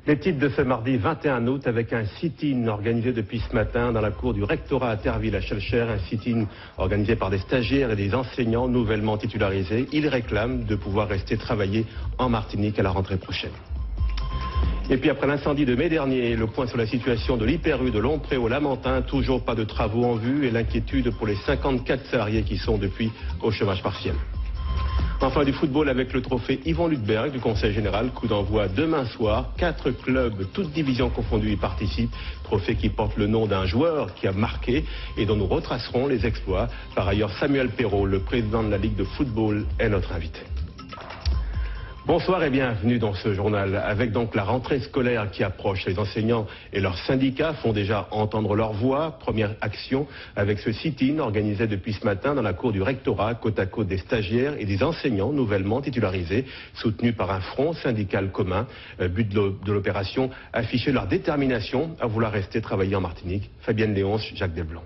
Les titres de ce mardi 21 août avec un sit-in organisé depuis ce matin dans la cour du rectorat à Terville à Schœlcher, un sit-in organisé par des stagiaires et des enseignants nouvellement titularisés. Ils réclament de pouvoir rester travailler en Martinique à la rentrée prochaine. Et puis après l'incendie de mai dernier, le point sur la situation de l'Hyper-U de Lompré au Lamentin, toujours pas de travaux en vue et l'inquiétude pour les 54 salariés qui sont depuis au chômage partiel. Enfin du football avec le trophée Yvon Ludberg du Conseil Général, coup d'envoi demain soir. 4 clubs, toutes divisions confondues, y participent. Trophée qui porte le nom d'un joueur qui a marqué et dont nous retracerons les exploits. Par ailleurs, Samuel Perrault, le président de la Ligue de football, est notre invité. Bonsoir et bienvenue dans ce journal. Avec donc la rentrée scolaire qui approche, les enseignants et leurs syndicats font déjà entendre leur voix. Première action avec ce sit-in organisé depuis ce matin dans la cour du rectorat, côte à côte des stagiaires et des enseignants nouvellement titularisés, soutenus par un front syndical commun. But de l'opération, afficher leur détermination à vouloir rester travailler en Martinique. Fabienne Léonce, Jacques Delblanc.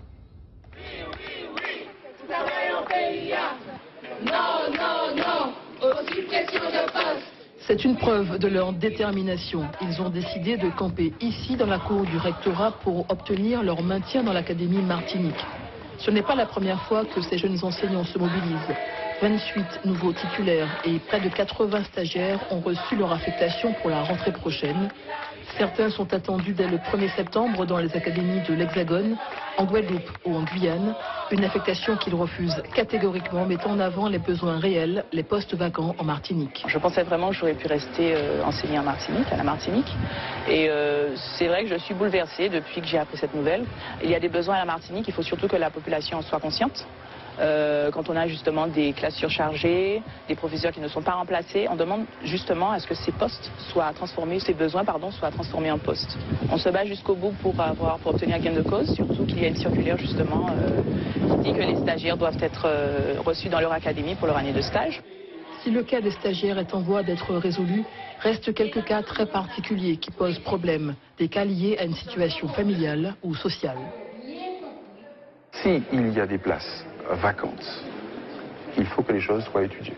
C'est une preuve de leur détermination. Ils ont décidé de camper ici dans la cour du rectorat pour obtenir leur maintien dans l'Académie Martinique. Ce n'est pas la première fois que ces jeunes enseignants se mobilisent. 28 nouveaux titulaires et près de 80 stagiaires ont reçu leur affectation pour la rentrée prochaine. Certains sont attendus dès le 1er septembre dans les académies de l'Hexagone, en Guadeloupe ou en Guyane. Une affectation qu'ils refusent catégoriquement, mettant en avant les besoins réels, les postes vacants en Martinique. Je pensais vraiment que j'aurais pu rester enseigner en Martinique, à la Martinique. Et c'est vrai que je suis bouleversée depuis que j'ai appris cette nouvelle. Il y a des besoins à la Martinique, il faut surtout que la population en soit consciente. Quand on a justement des classes surchargées, des professeurs qui ne sont pas remplacés, on demande justement à ce que ces postes soient transformés, ces besoins soient transformés en postes. On se bat jusqu'au bout pour obtenir gain de cause, surtout qu'il y a une circulaire justement qui dit que les stagiaires doivent être reçus dans leur académie pour leur année de stage. Si le cas des stagiaires est en voie d'être résolu, restent quelques cas très particuliers qui posent problème, des cas liés à une situation familiale ou sociale. S'il y a des places vacantes, il faut que les choses soient étudiées.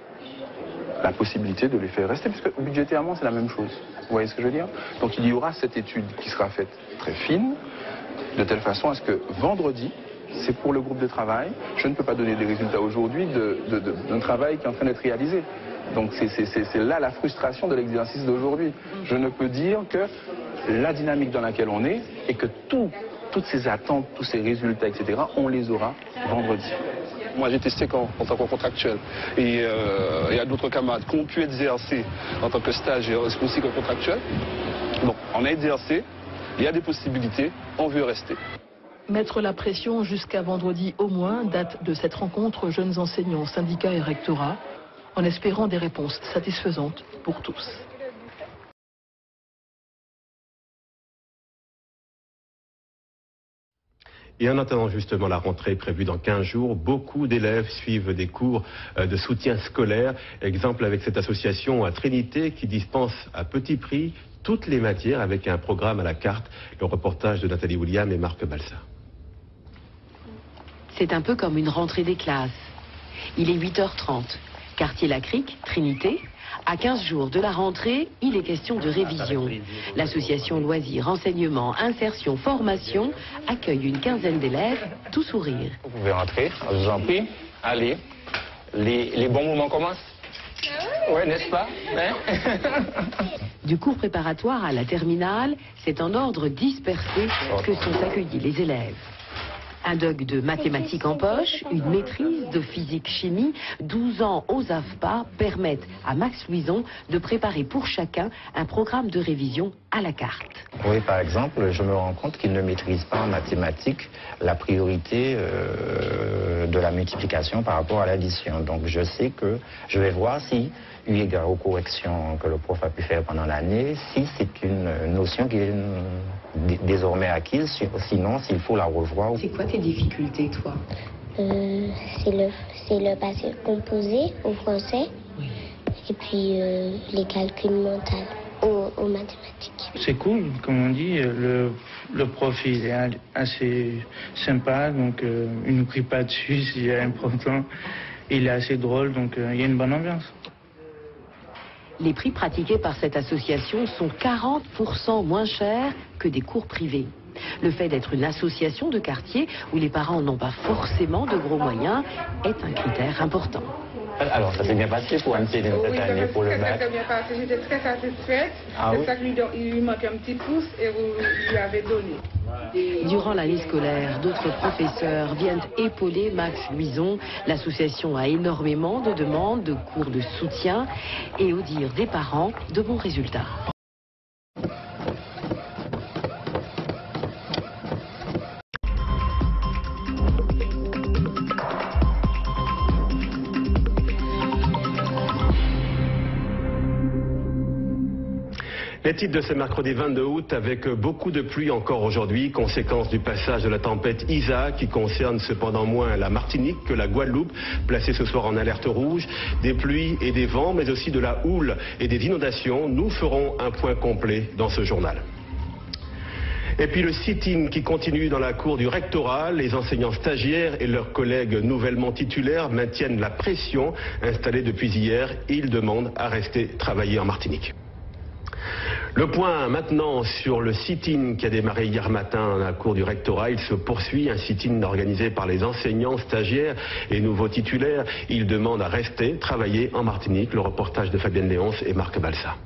La possibilité de les faire rester, puisque budgétairement c'est la même chose. Vous voyez ce que je veux dire? Donc il y aura cette étude qui sera faite très fine, de telle façon à ce que vendredi, c'est pour le groupe de travail. Je ne peux pas donner des résultats aujourd'hui d'un travail qui est en train d'être réalisé. Donc c'est là la frustration de l'exercice d'aujourd'hui. Je ne peux dire que la dynamique dans laquelle on est et que toutes ces attentes, tous ces résultats, etc., on les aura vendredi. Moi, j'ai testé en tant que contractuel. Et il y a d'autres camarades qui ont pu exercer en tant que stagiaire aussi que contractuel. Bon, on a exercé, il y a des possibilités, on veut rester. Mettre la pression jusqu'à vendredi au moins, date de cette rencontre jeunes enseignants, syndicats et rectorats, en espérant des réponses satisfaisantes pour tous. Et en attendant justement la rentrée prévue dans 15 jours, beaucoup d'élèves suivent des cours de soutien scolaire. Exemple avec cette association à Trinité qui dispense à petit prix toutes les matières avec un programme à la carte. Le reportage de Nathalie William et Marc Balsa. C'est un peu comme une rentrée des classes. Il est 8h30. Quartier La Crique, Trinité. À 15 jours de la rentrée, il est question de révision. L'association Loisirs, Enseignement, Insertion, Formation accueille une quinzaine d'élèves, tout sourire. Vous pouvez rentrer, je vous en prie. Allez, les bons moments commencent. Ouais, n'est-ce pas, hein? Du cours préparatoire à la terminale, c'est en ordre dispersé que sont accueillis les élèves. Un doc de mathématiques en poche, une maîtrise de physique-chimie, 12 ans aux AFPA permettent à Max Louison de préparer pour chacun un programme de révision à la carte. Oui, par exemple, je me rends compte qu'il ne maîtrise pas en mathématiques la priorité de la multiplication par rapport à l'addition. Donc je sais que je vais voir si, eu égard aux corrections que le prof a pu faire pendant l'année, si c'est une notion qui est désormais acquise, sinon s'il faut la revoir. C'est quoi tes difficultés, toi? C'est le passé composé au français, oui. Et puis les calculs mentaux aux mathématiques. C'est cool, comme on dit, le prof il est assez sympa, donc il nous crie pas dessus s'il est important. Il est assez drôle, donc il y a une bonne ambiance. Les prix pratiqués par cette association sont 40% moins chers que des cours privés. Le fait d'être une association de quartier où les parents n'ont pas forcément de gros moyens est un critère important. Alors, ça s'est bien passé pour Anne-Céline cette année pour le bac? Ça s'est bien passé, j'étais très satisfaite. C'est ça qu'il lui manquait un petit pouce et vous lui avez donné. Durant l'année scolaire, d'autres professeurs viennent épauler Max Luison. L'association a énormément de demandes, de cours de soutien et, au dire des parents, de bons résultats. Les titres de ce mercredi 22 août avec beaucoup de pluie encore aujourd'hui, conséquence du passage de la tempête Isa qui concerne cependant moins la Martinique que la Guadeloupe, placée ce soir en alerte rouge. Des pluies et des vents, mais aussi de la houle et des inondations. Nous ferons un point complet dans ce journal. Et puis le sit-in qui continue dans la cour du rectorat. Les enseignants stagiaires et leurs collègues nouvellement titulaires maintiennent la pression installée depuis hier. Ils demandent à rester travailler en Martinique. Le point maintenant sur le sit-in qui a démarré hier matin à la cour du rectorat. Il se poursuit, un sit-in organisé par les enseignants, stagiaires et nouveaux titulaires. Ils demandent à rester travailler en Martinique. Le reportage de Fabienne Léonce et Marc Balsa.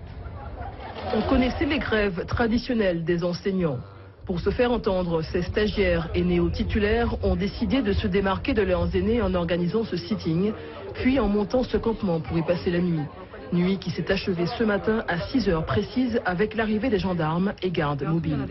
On connaissait les grèves traditionnelles des enseignants. Pour se faire entendre, ces stagiaires et néo-titulaires ont décidé de se démarquer de leurs aînés en organisant ce sitting, puis en montant ce campement pour y passer la nuit. Nuit qui s'est achevée ce matin à 6 heures précises avec l'arrivée des gendarmes et gardes mobiles.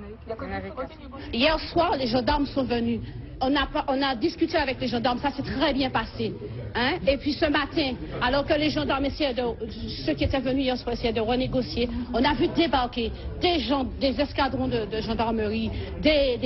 Hier soir, les gendarmes sont venus. On a discuté avec les gendarmes, ça s'est très bien passé. Hein? Et puis ce matin, alors que les gendarmes essayaient ceux qui étaient venus hier soir essayaient de renégocier, on a vu débarquer des escadrons de gendarmerie, des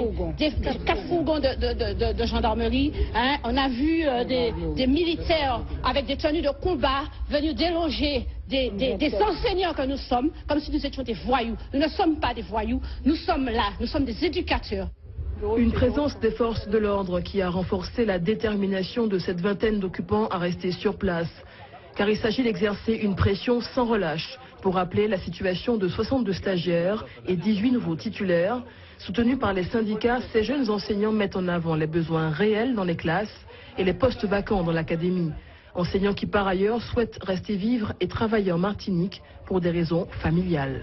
4 fourgons de gendarmerie. Hein? On a vu des militaires avec des tenues de combat venus déloger des enseignants que nous sommes, comme si nous étions des voyous. Nous ne sommes pas des voyous, nous sommes là, nous sommes des éducateurs. Une présence des forces de l'ordre qui a renforcé la détermination de cette vingtaine d'occupants à rester sur place. Car il s'agit d'exercer une pression sans relâche pour rappeler la situation de 62 stagiaires et 18 nouveaux titulaires. Soutenus par les syndicats, ces jeunes enseignants mettent en avant les besoins réels dans les classes et les postes vacants dans l'académie. Enseignants qui par ailleurs souhaitent rester vivre et travailler en Martinique pour des raisons familiales.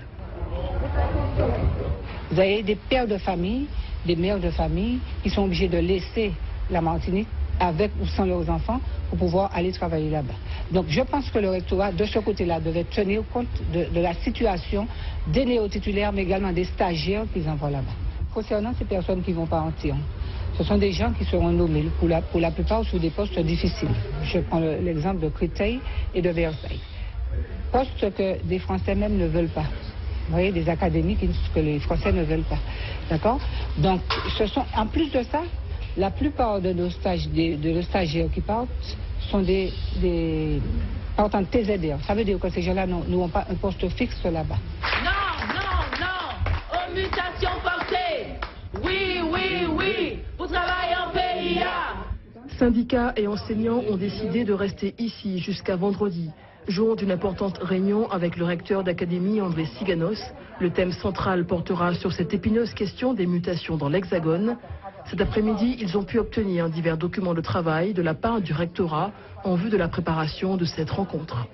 Vous avez des pères de famille, des mères de famille qui sont obligés de laisser la Martinique avec ou sans leurs enfants pour pouvoir aller travailler là-bas. Donc je pense que le rectorat de ce côté-là devait tenir compte de la situation des néo-titulaires mais également des stagiaires qu'ils envoient là-bas. Concernant ces personnes qui vont partir, ce sont des gens qui seront nommés pour la plupart sous des postes difficiles. Je prends l'exemple de Créteil et de Versailles. Postes que des Français même ne veulent pas. Vous voyez, des académies que les Français ne veulent pas. D'accord? Donc, en plus de ça, la plupart de nos stagiaires qui partent sont des partent en TZR. Ça veut dire que ces gens-là n'ont pas un poste fixe là-bas. Non, aux mutations forcées. Oui, vous travaillez en PIA. Syndicats et enseignants ont décidé de rester ici jusqu'à vendredi. Jour d'une importante réunion avec le recteur d'académie André Siganos. Le thème central portera sur cette épineuse question des mutations dans l'Hexagone. Cet après-midi, ils ont pu obtenir divers documents de travail de la part du rectorat en vue de la préparation de cette rencontre.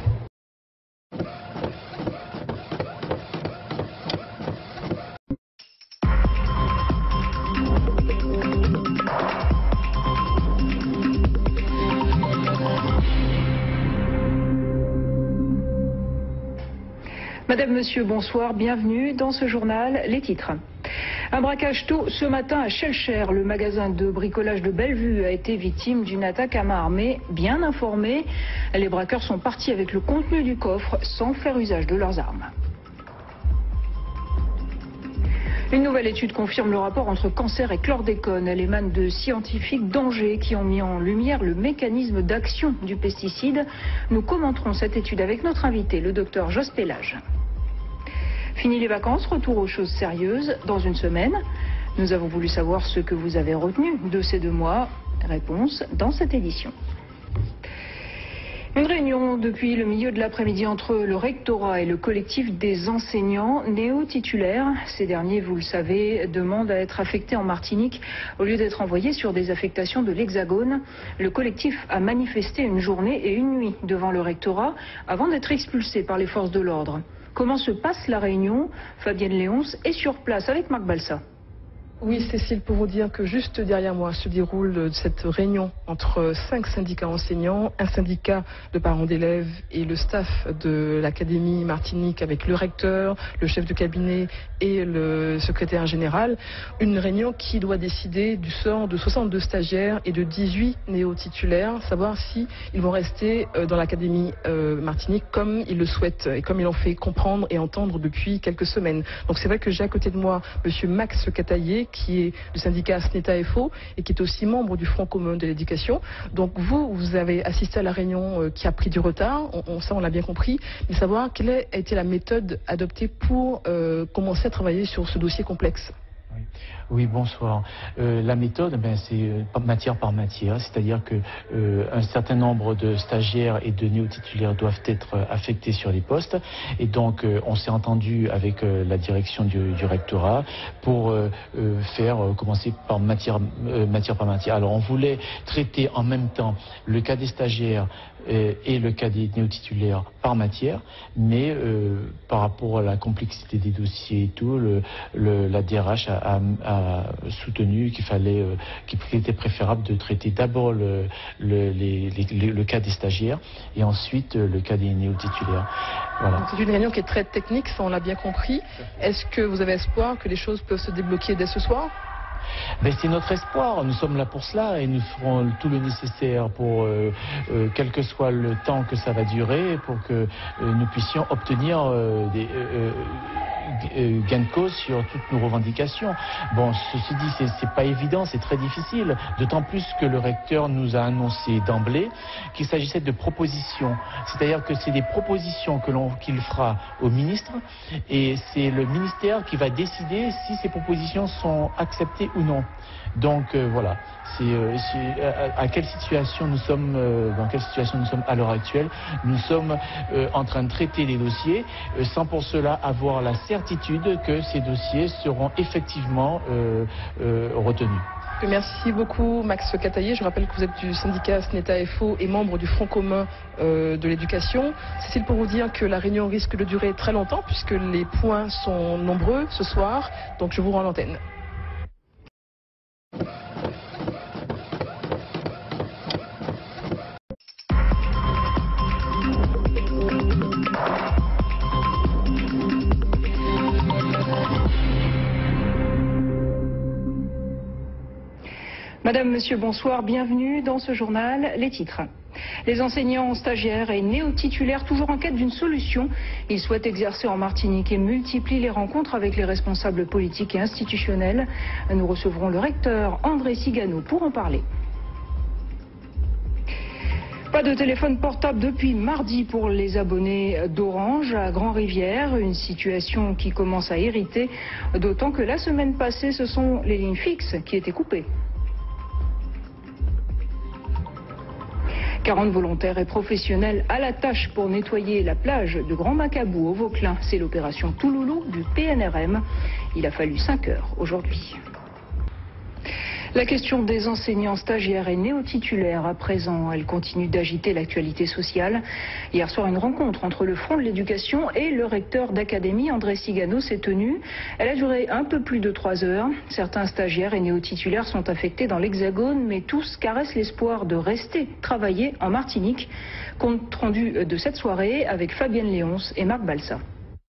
Madame, Monsieur, bonsoir, bienvenue dans ce journal. Les titres. Un braquage tôt ce matin à Schellcher. Le magasin de bricolage de Bellevue a été victime d'une attaque à main armée. Bien informés, les braqueurs sont partis avec le contenu du coffre sans faire usage de leurs armes. Une nouvelle étude confirme le rapport entre cancer et chlordécone. Elle émane de scientifiques d'Angers qui ont mis en lumière le mécanisme d'action du pesticide. Nous commenterons cette étude avec notre invité, le docteur Jos Pélage. Fini les vacances, retour aux choses sérieuses dans une semaine. Nous avons voulu savoir ce que vous avez retenu de ces 2 mois. Réponse dans cette édition. Une réunion Réunion depuis le milieu de l'après-midi entre le rectorat et le collectif des enseignants néo-titulaires. Ces derniers, vous le savez, demandent à être affectés en Martinique au lieu d'être envoyés sur des affectations de l'Hexagone. Le collectif a manifesté une journée et une nuit devant le rectorat avant d'être expulsé par les forces de l'ordre. Comment se passe la réunion? Fabienne Léonce est sur place avec Marc Balsa. Oui, Cécile, pour vous dire que juste derrière moi se déroule cette réunion entre 5 syndicats enseignants, un syndicat de parents d'élèves et le staff de l'Académie Martinique avec le recteur, le chef de cabinet et le secrétaire général. Une réunion qui doit décider du sort de 62 stagiaires et de 18 néo-titulaires, savoir si ils vont rester dans l'Académie Martinique comme ils le souhaitent et comme ils l'ont fait comprendre et entendre depuis quelques semaines. Donc c'est vrai que j'ai à côté de moi monsieur Max Cataillé, qui est du syndicat SNETA-FO et qui est aussi membre du Front commun de l'éducation. Donc vous avez assisté à la réunion qui a pris du retard, ça on l'a bien compris, mais savoir quelle a été la méthode adoptée pour commencer à travailler sur ce dossier complexe. Oui, bonsoir. La méthode, c'est matière par matière, c'est-à-dire que un certain nombre de stagiaires et de néo-titulaires doivent être affectés sur les postes, et donc on s'est entendu avec la direction du rectorat pour commencer par matière par matière. Alors on voulait traiter en même temps le cas des stagiaires et le cas des néo-titulaires par matière, mais par rapport à la complexité des dossiers et tout, la DRH a soutenu qu'il était préférable de traiter d'abord le cas des stagiaires et ensuite le cas des néo-titulaires. Voilà. C'est une réunion qui est très technique, ça on l'a bien compris. Est-ce que vous avez espoir que les choses peuvent se débloquer dès ce soir ? C'est notre espoir, nous sommes là pour cela et nous ferons tout le nécessaire pour, quel que soit le temps que ça va durer, pour que nous puissions obtenir des gain de cause sur toutes nos revendications. Bon, ceci dit, c'est pas évident, c'est très difficile, d'autant plus que le recteur nous a annoncé d'emblée qu'il s'agissait de propositions, c'est-à-dire que c'est des propositions qu'il fera au ministre et c'est le ministère qui va décider si ces propositions sont acceptées ou non. Donc voilà, à quelle situation nous sommes, dans quelle situation nous sommes à l'heure actuelle. Nous sommes en train de traiter les dossiers sans pour cela avoir la certitude que ces dossiers seront effectivement retenus. Merci beaucoup Max Cataillé. Je rappelle que vous êtes du syndicat SNETA-FO et membre du Front commun de l'éducation. Cécile, pour vous dire que la réunion risque de durer très longtemps puisque les points sont nombreux ce soir. Donc je vous rends l'antenne. Madame, Monsieur, bonsoir, bienvenue dans ce journal. Les titres. Les enseignants, stagiaires et néo-titulaires toujours en quête d'une solution. Ils souhaitent exercer en Martinique et multiplient les rencontres avec les responsables politiques et institutionnels. Nous recevrons le recteur André Cigano pour en parler. Pas de téléphone portable depuis mardi pour les abonnés d'Orange à Grand-Rivière, une situation qui commence à irriter, d'autant que la semaine passée, ce sont les lignes fixes qui étaient coupées. 40 volontaires et professionnels à la tâche pour nettoyer la plage de Grand Macabou au Vauclin. C'est l'opération Touloulou du PNRM. Il a fallu 5 heures aujourd'hui. La question des enseignants, stagiaires et néo-titulaires à présent, elle continue d'agiter l'actualité sociale. Hier soir, une rencontre entre le Front de l'éducation et le recteur d'académie, André Cigano, s'est tenue. Elle a duré un peu plus de 3 heures. Certains stagiaires et néo-titulaires sont affectés dans l'Hexagone, mais tous caressent l'espoir de rester travailler en Martinique. Compte rendu de cette soirée avec Fabienne Léonce et Marc Balsa.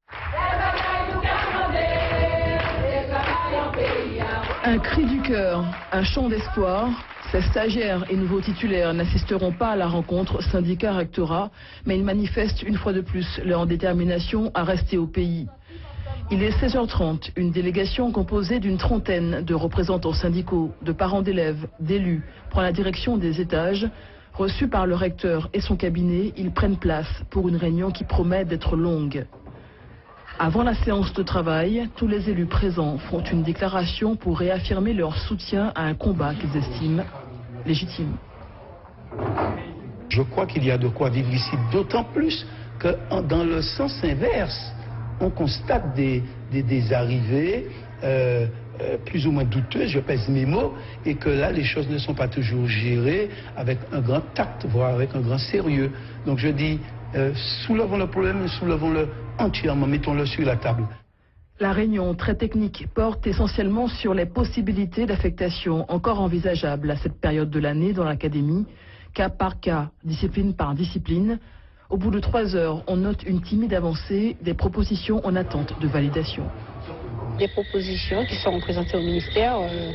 Un cri du cœur, un chant d'espoir. Ces stagiaires et nouveaux titulaires n'assisteront pas à la rencontre syndicat-rectorat, mais ils manifestent une fois de plus leur détermination à rester au pays. Il est 16h30, une délégation composée d'une trentaine de représentants syndicaux, de parents d'élèves, d'élus, prend la direction des étages. Reçus par le recteur et son cabinet, ils prennent place pour une réunion qui promet d'être longue. Avant la séance de travail, tous les élus présents font une déclaration pour réaffirmer leur soutien à un combat qu'ils estiment légitime. Je crois qu'il y a de quoi vivre ici, d'autant plus que dans le sens inverse, on constate des arrivées plus ou moins douteuses, je pèse mes mots, et que là, les choses ne sont pas toujours gérées avec un grand tact, voire avec un grand sérieux. Donc je dis, soulevons le problème, soulevons-le entièrement, mettons-le sur la table. La réunion très technique porte essentiellement sur les possibilités d'affectation encore envisageables à cette période de l'année dans l'académie, cas par cas, discipline par discipline. Au bout de 3 heures, on note une timide avancée, des propositions en attente de validation. Des propositions qui seront présentées au ministère,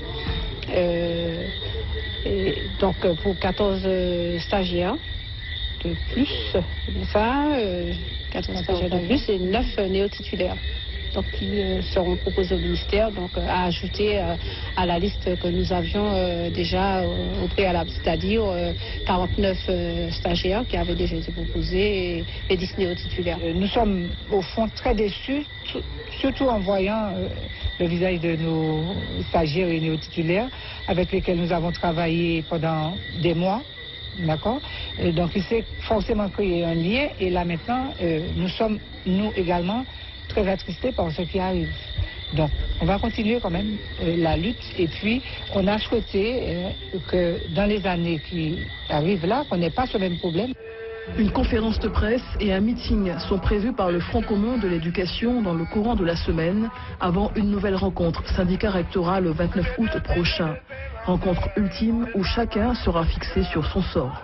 donc pour 14 stagiaires de plus, 14 stagiaires de plus et 9 néo-titulaires. Donc, qui seront proposés au ministère, donc à ajouter à la liste que nous avions déjà au préalable, c'est-à-dire 49 stagiaires qui avaient déjà été proposés et 10 néo-titulaires. Nous sommes au fond très déçus, surtout en voyant le visage de nos stagiaires et néo-titulaires avec lesquels nous avons travaillé pendant des mois. D'accord. Donc il s'est forcément créé un lien et là maintenant nous sommes, nous également, très attristés par ce qui arrive. Donc on va continuer quand même la lutte et puis on a souhaité que dans les années qui arrivent là, qu'on n'ait pas ce même problème. Une conférence de presse et un meeting sont prévus par le Front commun de l'éducation dans le courant de la semaine avant une nouvelle rencontre syndicat rectorat le 29 août prochain. Rencontre ultime où chacun sera fixé sur son sort.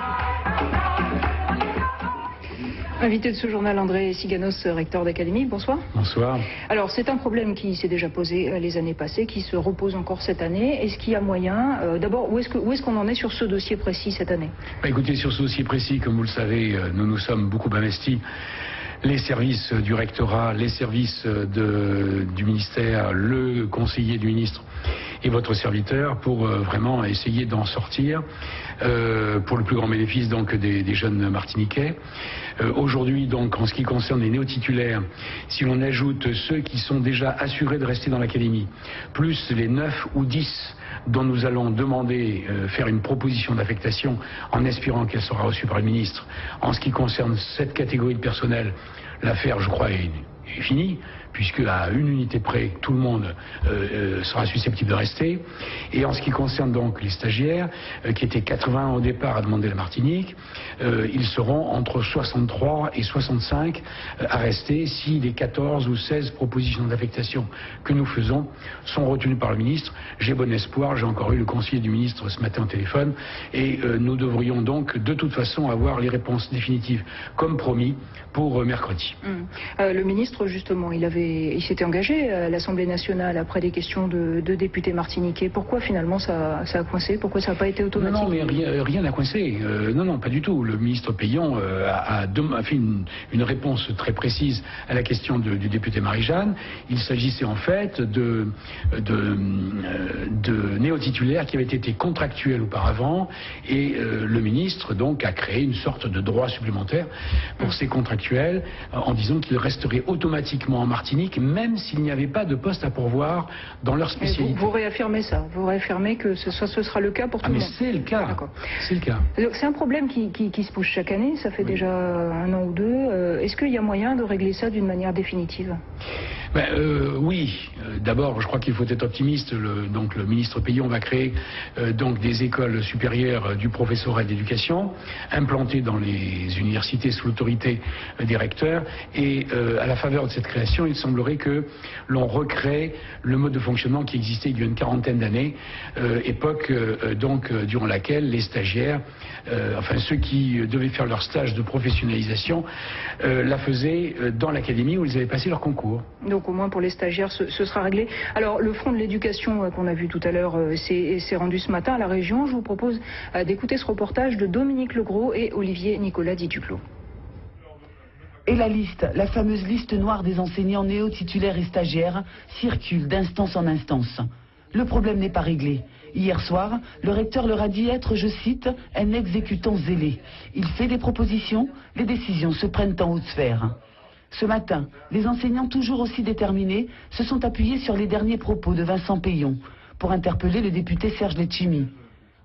Invité de ce journal, André Siganos, recteur d'académie. Bonsoir. Bonsoir. Alors, c'est un problème qui s'est déjà posé les années passées, qui se repose encore cette année. Est-ce qu'il y a moyen, d'abord, où est-ce qu'on en est sur ce dossier précis cette année? Écoutez, sur ce dossier précis, comme vous le savez, nous nous sommes beaucoup investis. Les services du rectorat, les services du ministère, le conseiller du ministre et votre serviteur pour vraiment essayer d'en sortir pour le plus grand bénéfice donc des jeunes martiniquais. Aujourd'hui donc en ce qui concerne les néo-titulaires, si l'on ajoute ceux qui sont déjà assurés de rester dans l'académie, plus les 9 ou 10 dont nous allons demander faire une proposition d'affectation en espérant qu'elle sera reçue par le ministre, en ce qui concerne cette catégorie de personnel, l'affaire je crois est finie, puisque à une unité près, tout le monde sera susceptible de rester. Et en ce qui concerne donc les stagiaires, qui étaient 80 au départ à demander la Martinique, ils seront entre 63 et 65 à rester si les 14 ou 16 propositions d'affectation que nous faisons sont retenues par le ministre. J'ai bon espoir, j'ai encore eu le conseiller du ministre ce matin au téléphone, et nous devrions donc de toute façon avoir les réponses définitives, comme promis, pour mercredi. Le ministre, justement, il s'était engagé à l'Assemblée nationale après des questions de députés martiniquais. Pourquoi finalement ça a coincé? Pourquoi ça n'a pas été automatique? Non, mais rien n'a coincé. Non, pas du tout. Le ministre Payon a fait une réponse très précise à la question du député Marie-Jeanne. Il s'agissait en fait de néo-titulaires qui avaient été contractuels auparavant, et le ministre donc a créé une sorte de droit supplémentaire pour ces contractuels en disant qu'ils resteraient automatiquement en Martinique même s'il n'y avait pas de poste à pourvoir dans leur spécialité. Vous réaffirmez ça? Vous réaffirmez que ce sera le cas pour tout le monde? C'est le cas. C'est le cas. C'est un problème qui se pose chaque année, ça fait déjà 1 an ou 2. Est-ce qu'il y a moyen de régler ça d'une manière définitive? Oui. D'abord, je crois qu'il faut être optimiste. Donc, le ministre Payon va créer donc des écoles supérieures du professorat et d'éducation, implantées dans les universités sous l'autorité des recteurs. Et à la faveur de cette création, il semblerait que l'on recrée le mode de fonctionnement qui existait il y a une 40aine d'années, époque donc durant laquelle les stagiaires, enfin ceux qui devaient faire leur stage de professionnalisation, la faisaient dans l'académie où ils avaient passé leur concours. Donc au moins pour les stagiaires, ce sera réglé. Alors le front de l'éducation qu'on a vu tout à l'heure s'est rendu ce matin à la région. Je vous propose d'écouter ce reportage de Dominique Legros et Olivier Nicolas Duclos. Et la liste, la fameuse liste noire des enseignants néo-titulaires et stagiaires, circule d'instance en instance. Le problème n'est pas réglé. Hier soir, le recteur leur a dit être, je cite, un exécutant zélé. Il fait des propositions, les décisions se prennent en haute sphère. Ce matin, les enseignants toujours aussi déterminés se sont appuyés sur les derniers propos de Vincent Payon pour interpeller le député Serge Letchimy.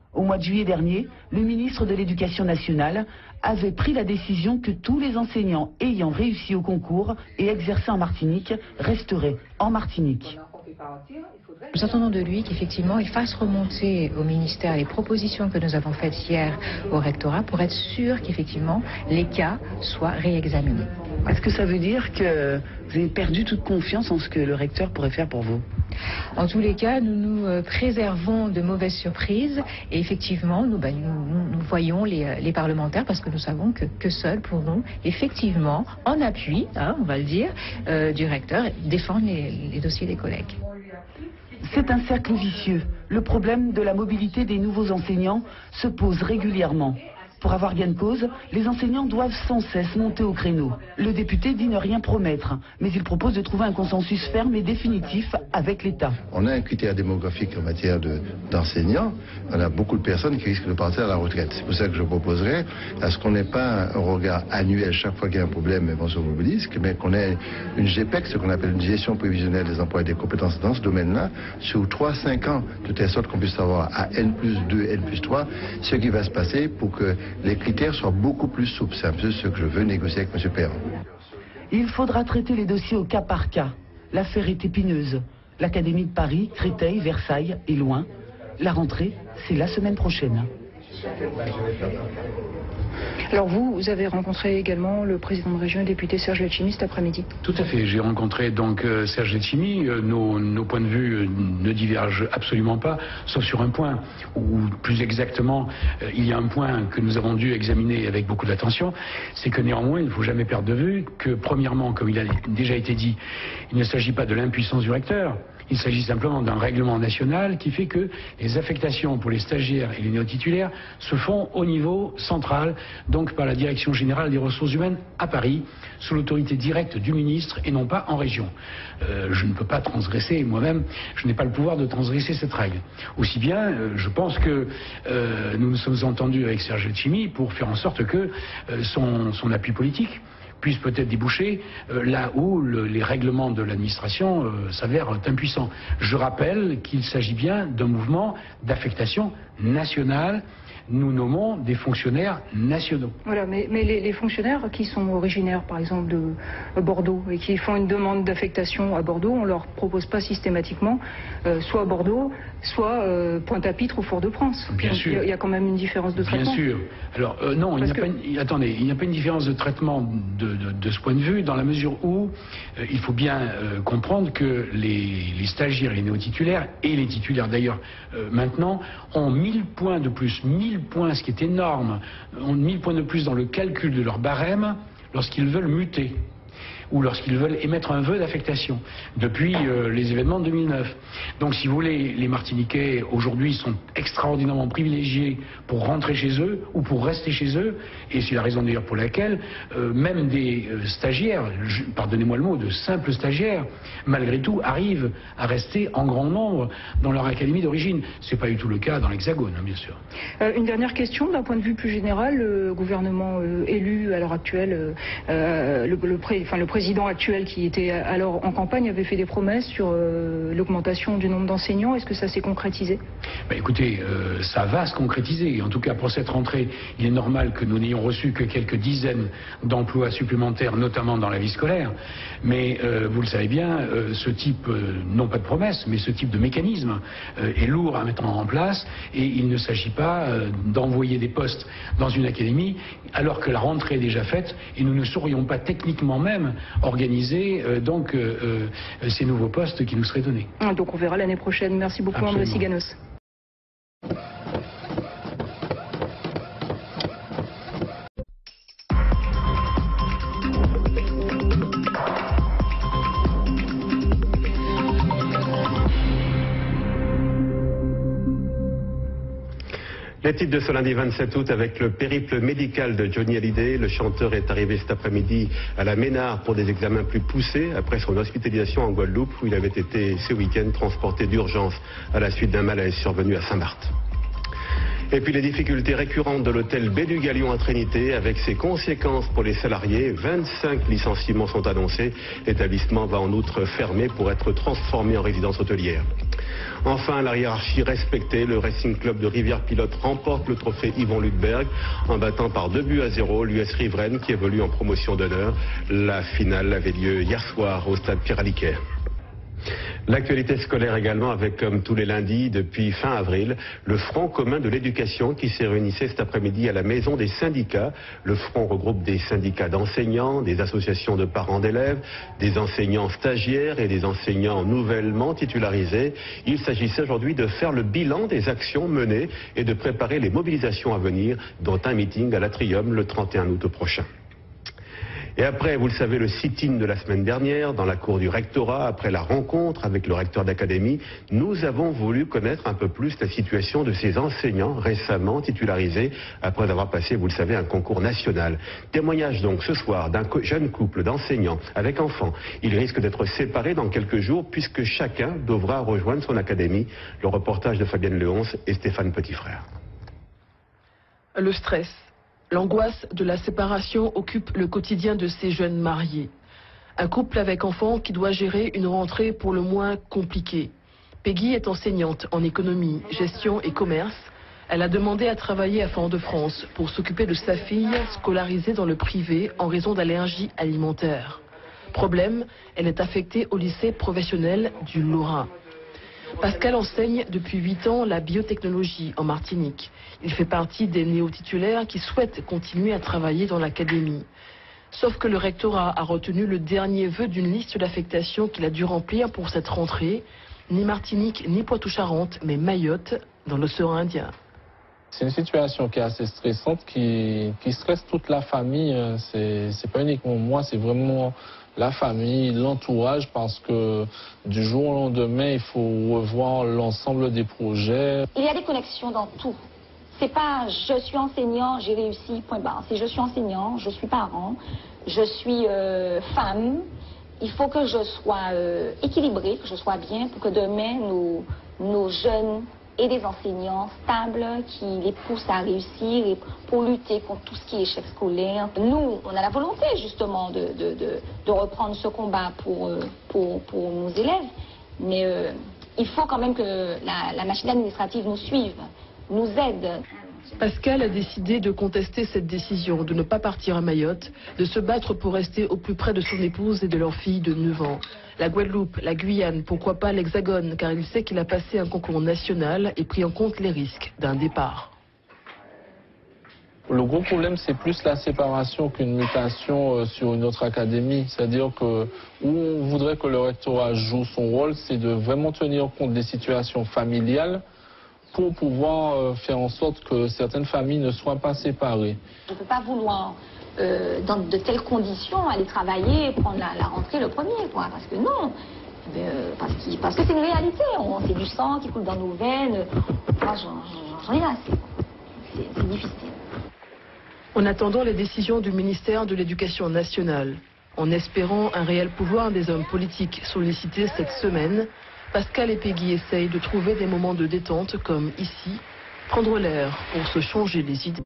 Au mois de juillet dernier, le ministre de l'Éducation nationale avait pris la décision que tous les enseignants ayant réussi au concours et exercé en Martinique resteraient en Martinique. Nous attendons de lui qu'effectivement il fasse remonter au ministère les propositions que nous avons faites hier au rectorat pour être sûr qu'effectivement les cas soient réexaminés. Est-ce que ça veut dire que vous avez perdu toute confiance en ce que le recteur pourrait faire pour vous? En tous les cas, nous nous préservons de mauvaises surprises et effectivement, nous voyons les parlementaires parce que nous savons que seuls pourront effectivement, en appui, on va le dire, du recteur, défendre les dossiers des collègues. C'est un cercle vicieux. Le problème de la mobilité des nouveaux enseignants se pose régulièrement. Pour avoir gain de cause, les enseignants doivent sans cesse monter au créneau. Le député dit ne rien promettre, mais il propose de trouver un consensus ferme et définitif avec l'État. On a un critère démographique en matière d'enseignants. On a beaucoup de personnes qui risquent de partir à la retraite. C'est pour ça que je proposerais à ce qu'on n'ait pas un regard annuel chaque fois qu'il y a un problème, on se mobilise, mais qu'on ait une GPEC, ce qu'on appelle une gestion prévisionnelle des emplois et des compétences dans ce domaine-là, sur 3-5 ans, de telle sorte qu'on puisse savoir à N+2, N+3, ce qui va se passer pour que les critères soient beaucoup plus souples. C'est un peu ce que je veux négocier avec M. Perron. Il faudra traiter les dossiers au cas par cas. L'affaire est épineuse. L'Académie de Paris, Créteil, Versailles est loin. La rentrée, c'est la semaine prochaine. Alors vous avez rencontré également le président de région et député Serge Letchimy cet après-midi. Tout à fait, j'ai rencontré donc Serge Letchimy. Nos points de vue ne divergent absolument pas, sauf sur un point, ou plus exactement, il y a un point que nous avons dû examiner avec beaucoup d'attention, c'est que néanmoins, il ne faut jamais perdre de vue que premièrement, comme il a déjà été dit, il ne s'agit pas de l'impuissance du recteur. Il s'agit simplement d'un règlement national qui fait que les affectations pour les stagiaires et les néo-titulaires se font au niveau central, donc par la Direction générale des ressources humaines à Paris, sous l'autorité directe du ministre et non pas en région. Je ne peux pas transgresser, moi-même, je n'ai pas le pouvoir de transgresser cette règle. Aussi bien, je pense que nous nous sommes entendus avec Serge Letchimy pour faire en sorte que son appui politique puisse peut-être déboucher là où les règlements de l'administration s'avèrent impuissants. Je rappelle qu'il s'agit bien d'un mouvement d'affectation nationale. Nous nommons des fonctionnaires nationaux. Voilà, mais les fonctionnaires qui sont originaires, par exemple, de Bordeaux et qui font une demande d'affectation à Bordeaux, on ne leur propose pas systématiquement soit Bordeaux, soit Pointe-à-Pitre ou Fort-de-France. Bien sûr. Il y a quand même une différence de traitement. Bien sûr. Alors non, il n'y a pas une différence de traitement de ce point de vue, dans la mesure où il faut bien comprendre que les stagiaires, les néo-titulaires et les titulaires d'ailleurs maintenant ont 1000 points de plus, 1000 points, ce qui est énorme, ont 1000 points de plus dans le calcul de leur barème lorsqu'ils veulent muter ou lorsqu'ils veulent émettre un vœu d'affectation depuis les événements de 2009. Donc si vous voulez, les Martiniquais aujourd'hui sont extraordinairement privilégiés pour rentrer chez eux ou pour rester chez eux, et c'est la raison d'ailleurs pour laquelle même des stagiaires, pardonnez-moi le mot, de simples stagiaires, malgré tout arrivent à rester en grand nombre dans leur académie d'origine. C'est pas du tout le cas dans l'Hexagone, bien sûr. Une dernière question, d'un point de vue plus général, le gouvernement élu à l'heure actuelle, le président actuel qui était alors en campagne avait fait des promesses sur l'augmentation du nombre d'enseignants. Est-ce que ça s'est concrétisé? Écoutez, ça va se concrétiser. En tout cas, pour cette rentrée, il est normal que nous n'ayons reçu que quelques dizaines d'emplois supplémentaires, notamment dans la vie scolaire. Mais vous le savez bien, ce type, non pas de promesse, mais ce type de mécanisme est lourd à mettre en place, et il ne s'agit pas d'envoyer des postes dans une académie alors que la rentrée est déjà faite et nous ne saurions pas techniquement même organiser ces nouveaux postes qui nous seraient donnés. Donc on verra l'année prochaine. Merci beaucoup, André Siganos. Les titres de ce lundi 27 août avec le périple médical de Johnny Hallyday. Le chanteur est arrivé cet après-midi à la Ménard pour des examens plus poussés après son hospitalisation en Guadeloupe où il avait été ce week-end transporté d'urgence à la suite d'un malaise survenu à Saint-Marthe. Et puis les difficultés récurrentes de l'hôtel Baie du Galion à Trinité avec ses conséquences pour les salariés. 25 licenciements sont annoncés. L'établissement va en outre fermer pour être transformé en résidence hôtelière. Enfin, la hiérarchie respectée, le Racing Club de Rivière-Pilote remporte le trophée Yvon Ludberg en battant par 2-0 l'US Riveraine qui évolue en promotion d'honneur. La finale avait lieu hier soir au stade Pierre-Aliquet. L'actualité scolaire également avec, comme tous les lundis depuis fin avril, le Front commun de l'éducation qui s'est réunissait cet après-midi à la maison des syndicats. Le Front regroupe des syndicats d'enseignants, des associations de parents d'élèves, des enseignants stagiaires et des enseignants nouvellement titularisés. Il s'agissait aujourd'hui de faire le bilan des actions menées et de préparer les mobilisations à venir, dont un meeting à l'Atrium le 31 août prochain. Et après, vous le savez, le sit-in de la semaine dernière, dans la cour du rectorat, après la rencontre avec le recteur d'académie, nous avons voulu connaître un peu plus la situation de ces enseignants récemment titularisés, après avoir passé, vous le savez, un concours national. Témoignage donc ce soir d'un jeune couple d'enseignants avec enfants. Ils risquent d'être séparés dans quelques jours, puisque chacun devra rejoindre son académie. Le reportage de Fabienne Léonce et Stéphane Petitfrère. Le stress. L'angoisse de la séparation occupe le quotidien de ces jeunes mariés. Un couple avec enfants qui doit gérer une rentrée pour le moins compliquée. Peggy est enseignante en économie, gestion et commerce. Elle a demandé à travailler à Fort-de-France pour s'occuper de sa fille scolarisée dans le privé en raison d'allergies alimentaires. Problème, elle est affectée au lycée professionnel du Lorrain. Pascal enseigne depuis 8 ans la biotechnologie en Martinique. Il fait partie des néo-titulaires qui souhaitent continuer à travailler dans l'académie. Sauf que le rectorat a retenu le dernier vœu d'une liste d'affectation qu'il a dû remplir pour cette rentrée. Ni Martinique, ni Poitou-Charentes, mais Mayotte, dans l'océan Indien. C'est une situation qui est assez stressante, qui stresse toute la famille. C'est pas uniquement moi, c'est vraiment la famille, l'entourage, parce que du jour au lendemain, il faut revoir l'ensemble des projets. Il y a des connexions dans tout. C'est pas je suis enseignant, j'ai réussi, point barre. C'est je suis enseignant, je suis parent, je suis femme. Il faut que je sois équilibrée, que je sois bien pour que demain nos jeunes et des enseignants stables qui les poussent à réussir et pour lutter contre tout ce qui est échec scolaire. Nous, on a la volonté justement de reprendre ce combat pour nos élèves, mais il faut quand même que la machine administrative nous suive, nous aide. Pascal a décidé de contester cette décision, de ne pas partir à Mayotte, de se battre pour rester au plus près de son épouse et de leur fille de 9 ans. La Guadeloupe, la Guyane, pourquoi pas l'Hexagone, car il sait qu'il a passé un concours national et pris en compte les risques d'un départ. Le gros problème, c'est plus la séparation qu'une mutation sur une autre académie. C'est-à-dire que où on voudrait que le rectorat joue son rôle, c'est de vraiment tenir compte des situations familiales pour pouvoir faire en sorte que certaines familles ne soient pas séparées. On ne peut pas vouloir, dans de telles conditions, aller travailler et prendre la rentrée le premier, quoi, parce que non, parce que c'est une réalité, c'est du sang qui coule dans nos veines, moi j'en ai assez, c'est difficile. En attendant les décisions du ministère de l'Éducation nationale, en espérant un réel pouvoir des hommes politiques sollicités cette semaine, Pascal et Peggy essayent de trouver des moments de détente comme ici, prendre l'air pour se changer les idées.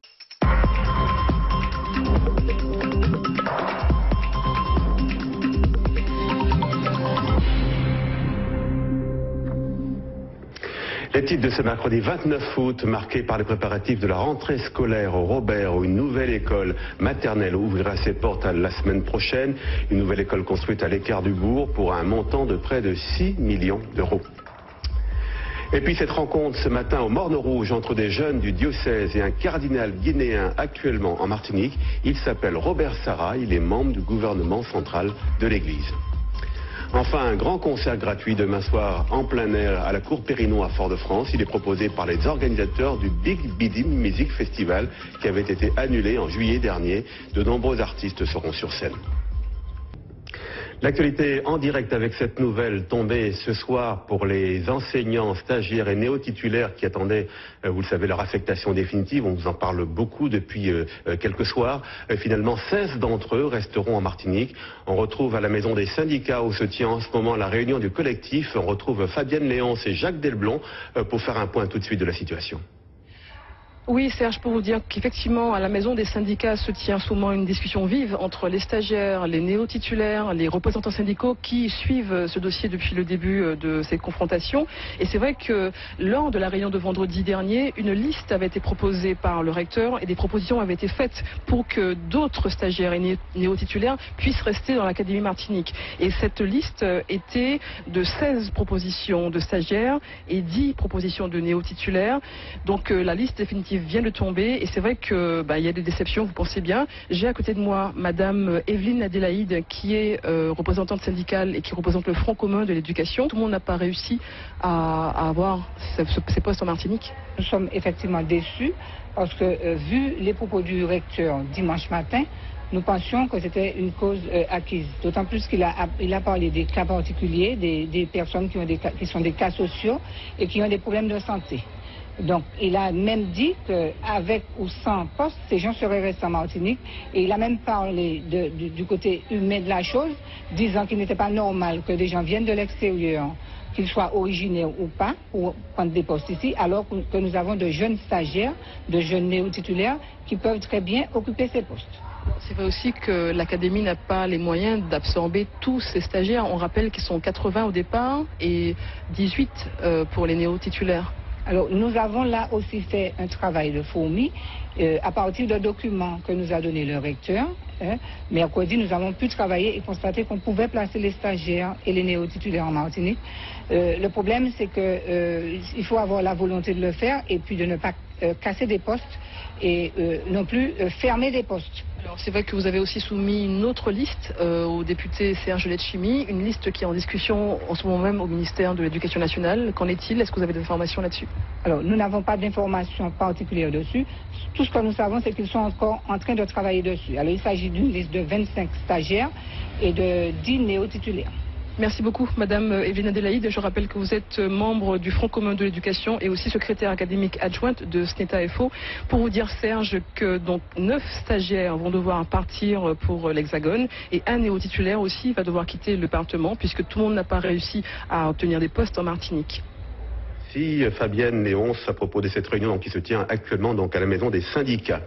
Les titres de ce mercredi 29 août, marqués par les préparatifs de la rentrée scolaire au Robert, où une nouvelle école maternelle ouvrira ses portes la semaine prochaine. Une nouvelle école construite à l'écart du bourg pour un montant de près de 6 millions d'euros. Et puis cette rencontre ce matin au Morne Rouge entre des jeunes du diocèse et un cardinal guinéen actuellement en Martinique. Il s'appelle Robert Sarra, il est membre du gouvernement central de l'Église. Enfin, un grand concert gratuit demain soir en plein air à la Cour Périnon à Fort-de-France. Il est proposé par les organisateurs du Big Bidim Music Festival qui avait été annulé en juillet dernier. De nombreux artistes seront sur scène. L'actualité en direct avec cette nouvelle tombée ce soir pour les enseignants, stagiaires et néo-titulaires qui attendaient, vous le savez, leur affectation définitive. On vous en parle beaucoup depuis quelques soirs. Finalement, 16 d'entre eux resteront en Martinique. On retrouve à la maison des syndicats où se tient en ce moment la réunion du collectif. On retrouve Fabienne Léonce et Jacques Delblon pour faire un point tout de suite de la situation. Oui, Serge, pour vous dire qu'effectivement, à la maison des syndicats se tient souvent une discussion vive entre les stagiaires, les néo-titulaires, les représentants syndicaux qui suivent ce dossier depuis le début de ces confrontations. Et c'est vrai que lors de la réunion de vendredi dernier, une liste avait été proposée par le recteur et des propositions avaient été faites pour que d'autres stagiaires et néo-titulaires puissent rester dans l'Académie Martinique. Et cette liste était de 16 propositions de stagiaires et 10 propositions de néo-titulaires. Donc la liste définitive vient de tomber et c'est vrai que il y a des déceptions, vous pensez bien. J'ai à côté de moi Madame Evelyne Adélaïde qui est représentante syndicale et qui représente le Front commun de l'éducation. Tout le monde n'a pas réussi à avoir ces postes en Martinique. Nous sommes effectivement déçus parce que vu les propos du recteur dimanche matin, nous pensions que c'était une cause acquise. D'autant plus qu'il a parlé des cas particuliers, des personnes qui sont des cas sociaux et qui ont des problèmes de santé. Donc, il a même dit qu'avec ou sans poste, ces gens seraient restés en Martinique. Et il a même parlé du côté humain de la chose, disant qu'il n'était pas normal que des gens viennent de l'extérieur, qu'ils soient originaires ou pas, pour prendre des postes ici, alors que nous avons de jeunes stagiaires, de jeunes néo-titulaires qui peuvent très bien occuper ces postes. C'est vrai aussi que l'Académie n'a pas les moyens d'absorber tous ces stagiaires. On rappelle qu'ils sont 80 au départ et 18 pour les néo-titulaires. Alors, nous avons là aussi fait un travail de fourmi à partir de documents que nous a donné le recteur. Mercredi, nous avons pu travailler et constater qu'on pouvait placer les stagiaires et les néo-titulaires en Martinique. Le problème, c'est qu'il faut avoir la volonté de le faire et puis de ne pas casser des postes et non plus fermer des postes. Alors c'est vrai que vous avez aussi soumis une autre liste au député Serge Letchimy, une liste qui est en discussion en ce moment même au ministère de l'Éducation nationale. Qu'en est-il? Est-ce que vous avez des informations là-dessus? Alors nous n'avons pas d'informations particulières dessus. Tout ce que nous savons, c'est qu'ils sont encore en train de travailler dessus. Alors il s'agit d'une liste de 25 stagiaires et de 10 néo-titulaires. Merci beaucoup, Madame Evelyne Adélaïde. Je rappelle que vous êtes membre du Front commun de l'éducation et aussi secrétaire académique adjointe de SNETA-FO. Pour vous dire, Serge, que donc 9 stagiaires vont devoir partir pour l'Hexagone et un néo-titulaire aussi va devoir quitter le département puisque tout le monde n'a pas réussi à obtenir des postes en Martinique. Merci Fabienne Léonce à propos de cette réunion qui se tient actuellement donc à la maison des syndicats.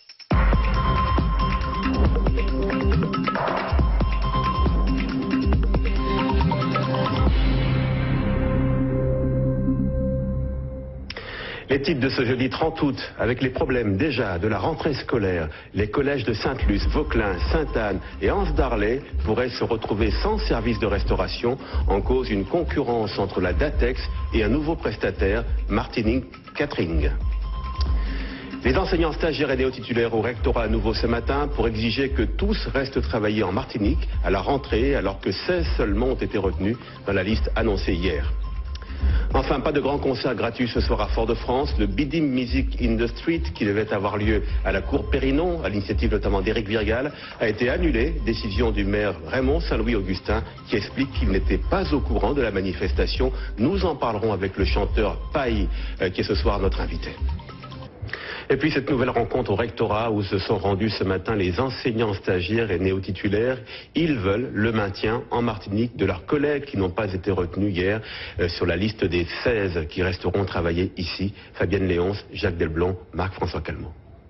Les titres de ce jeudi 30 août, avec les problèmes déjà de la rentrée scolaire, les collèges de Sainte-Luce, Vauclin, Sainte-Anne et Anse-d'Arlet pourraient se retrouver sans service de restauration en cause d'une concurrence entre la Datex et un nouveau prestataire, Martinique Catering. Les enseignants stagiaires et néo-titulaires au rectorat à nouveau ce matin pour exiger que tous restent travailler en Martinique à la rentrée alors que 16 seulement ont été retenus dans la liste annoncée hier. Enfin, pas de grand concert gratuit ce soir à Fort-de-France. Le Bidim Music in the Street, qui devait avoir lieu à la cour Périnon, à l'initiative notamment d'Éric Virgal, a été annulé. Décision du maire Raymond Saint-Louis-Augustin, qui explique qu'il n'était pas au courant de la manifestation. Nous en parlerons avec le chanteur Paille, qui est ce soir notre invité. Et puis cette nouvelle rencontre au rectorat où se sont rendus ce matin les enseignants stagiaires et néo-titulaires. Ils veulent le maintien en Martinique de leurs collègues qui n'ont pas été retenus hier sur la liste des 16 qui resteront travailler ici. Fabienne Léonce, Jacques Delblond, Marc-François Calmont.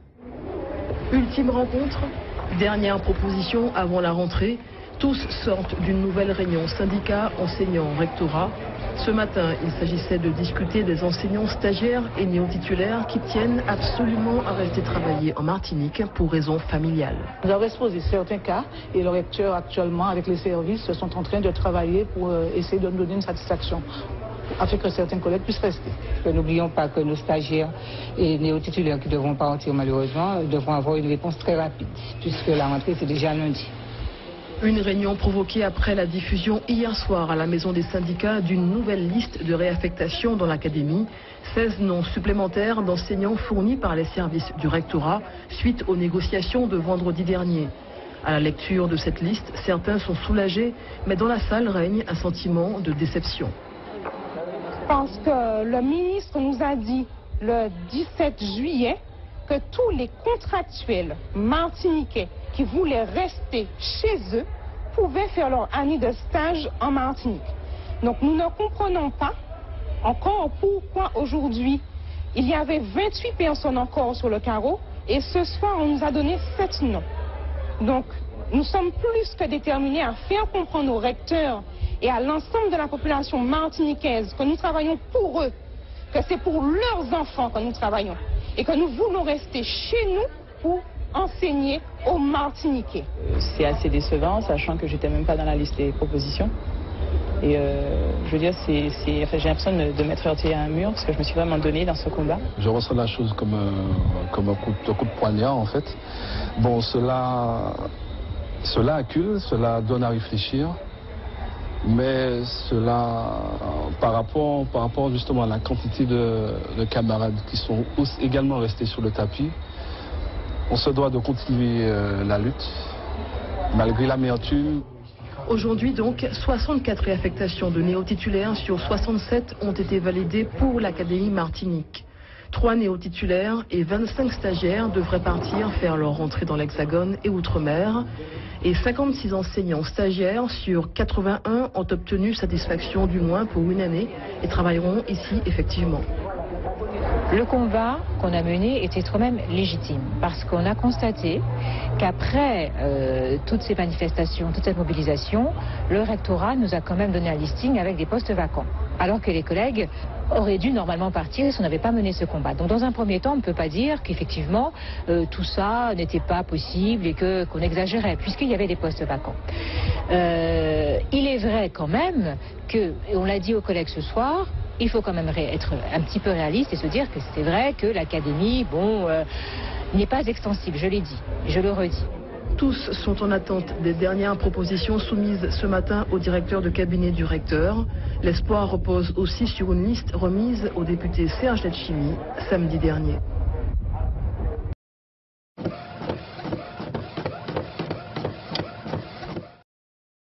Ultime rencontre, dernière proposition avant la rentrée. Tous sortent d'une nouvelle réunion syndicats, enseignants, rectorat. Ce matin, il s'agissait de discuter des enseignants stagiaires et néo-titulaires qui tiennent absolument à rester travailler en Martinique pour raisons familiales. Nous avons exposé certains cas et le recteur actuellement avec les services sont en train de travailler pour essayer de nous donner une satisfaction afin que certains collègues puissent rester. N'oublions pas que nos stagiaires et néo-titulaires qui devront partir malheureusement devront avoir une réponse très rapide puisque la rentrée c'est déjà lundi. Une réunion provoquée après la diffusion hier soir à la maison des syndicats d'une nouvelle liste de réaffectation dans l'académie. 16 noms supplémentaires d'enseignants fournis par les services du rectorat suite aux négociations de vendredi dernier. À la lecture de cette liste, certains sont soulagés, mais dans la salle règne un sentiment de déception. Parce que le ministre nous a dit le 17 juillet que tous les contractuels martiniquais qui voulaient rester chez eux pouvaient faire leur année de stage en Martinique. Donc nous ne comprenons pas encore pourquoi aujourd'hui il y avait 28 personnes encore sur le carreau et ce soir, on nous a donné 7 noms. Donc, nous sommes plus que déterminés à faire comprendre aux recteurs et à l'ensemble de la population martiniquaise que nous travaillons pour eux, que c'est pour leurs enfants que nous travaillons et que nous voulons rester chez nous pour enseigner aux Martiniquais. C'est assez décevant, sachant que j'étais même pas dans la liste des propositions. Et je veux dire, j'ai l'impression de m'être heurté à un mur parce que je me suis vraiment donné dans ce combat. Je ressens la chose comme un coup de poignard en fait. Bon, cela accule, cela donne à réfléchir, mais cela, par rapport justement à la quantité de camarades qui sont également restés sur le tapis, on se doit de continuer la lutte, malgré l'amertume. Aujourd'hui donc, 64 réaffectations de néo-titulaires sur 67 ont été validées pour l'Académie Martinique. 3 néo-titulaires et 25 stagiaires devraient partir faire leur rentrée dans l'Hexagone et Outre-mer. Et 56 enseignants stagiaires sur 81 ont obtenu satisfaction du moins pour une année et travailleront ici effectivement. Le combat qu'on a mené était quand même légitime parce qu'on a constaté qu'après toutes ces manifestations, toute cette mobilisation, le rectorat nous a quand même donné un listing avec des postes vacants. Alors que les collègues auraient dû normalement partir si on n'avait pas mené ce combat. Donc dans un premier temps, on ne peut pas dire qu'effectivement tout ça n'était pas possible et qu'on exagérait puisqu'il y avait des postes vacants. Il est vrai quand même que, et on l'a dit aux collègues ce soir, il faut quand même être un petit peu réaliste et se dire que c'est vrai que l'académie, n'est pas extensible, je l'ai dit, je le redis. Tous sont en attente des dernières propositions soumises ce matin au directeur de cabinet du recteur. L'espoir repose aussi sur une liste remise au député Serge Letchimy samedi dernier.